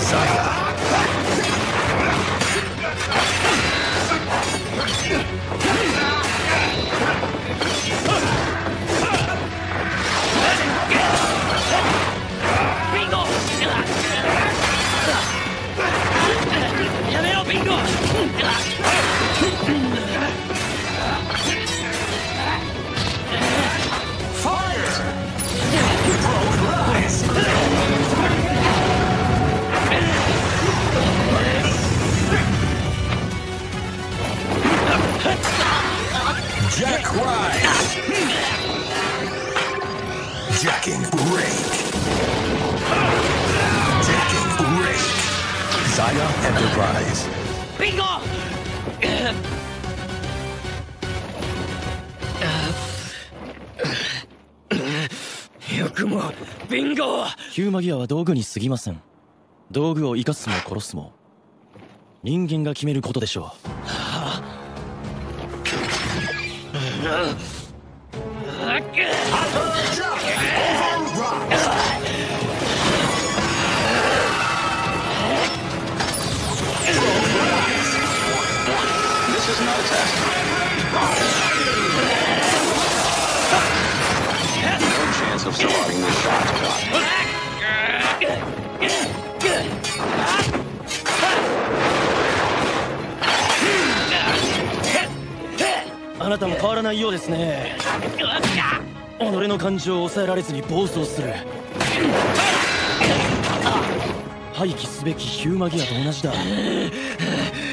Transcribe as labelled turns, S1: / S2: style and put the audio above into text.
S1: やめろビンゴ。
S2: Jack Rise! Jacking Break! Jacking Break! Zaya Enterprise!
S1: ビンゴ。よくもビンゴ。
S3: ヒューマギアは道具に過ぎません。道具を生かすも殺すも人間が決めることでしょう。
S4: This is not a test. No chance of surviving this shot.
S3: あなたも変わらないようですね。己の感情を抑えられずに暴走する。廃棄すべきヒューマギアと同じだ。